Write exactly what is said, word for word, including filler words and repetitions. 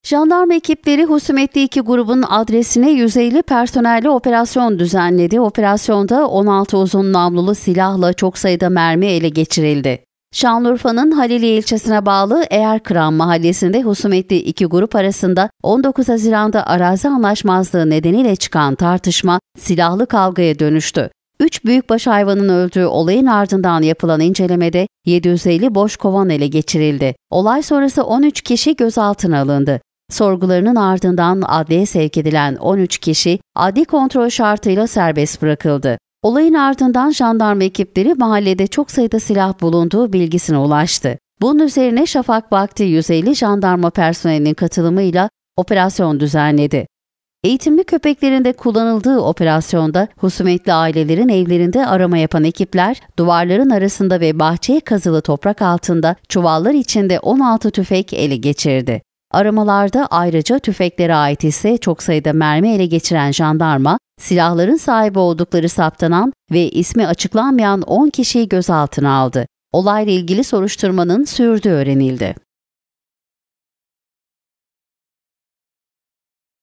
Jandarma ekipleri husumetli iki grubun adresine yüz elli personelli operasyon düzenledi. Operasyonda on altı uzun namlulu silahla çok sayıda mermi ele geçirildi. Şanlıurfa'nın Haliliye ilçesine bağlı Eğerkıran mahallesinde husumetli iki grup arasında on dokuz Haziran'da arazi anlaşmazlığı nedeniyle çıkan tartışma silahlı kavgaya dönüştü. Üç büyükbaş hayvanın öldüğü olayın ardından yapılan incelemede yedi yüz elli boş kovan ele geçirildi. Olay sonrası on üç kişi gözaltına alındı. Sorgularının ardından adliyeye sevk edilen on üç kişi adli kontrol şartıyla serbest bırakıldı. Olayın ardından jandarma ekipleri mahallede çok sayıda silah bulunduğu bilgisine ulaştı. Bunun üzerine şafak vakti yüz elli jandarma personelinin katılımıyla operasyon düzenledi. Eğitimli köpeklerin de kullanıldığı operasyonda husumetli ailelerin evlerinde arama yapan ekipler duvarların arasında ve bahçeye kazılı toprak altında çuvallar içinde on altı tüfek ele geçirdi. Aramalarda ayrıca tüfeklere ait ise çok sayıda mermi ele geçiren jandarma, silahların sahibi oldukları saptanan ve ismi açıklanmayan on kişiyi gözaltına aldı. Olayla ilgili soruşturmanın sürdüğü öğrenildi.